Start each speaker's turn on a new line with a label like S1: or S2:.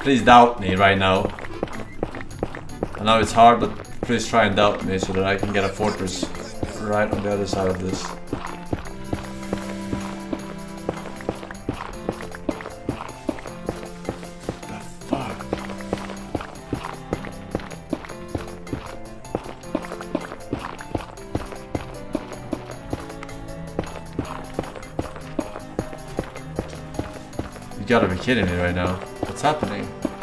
S1: Please doubt me right now. I know it's hard, but please try and doubt me so that I can get a fortress right on the other side of this. You gotta be kidding me right now. What's happening?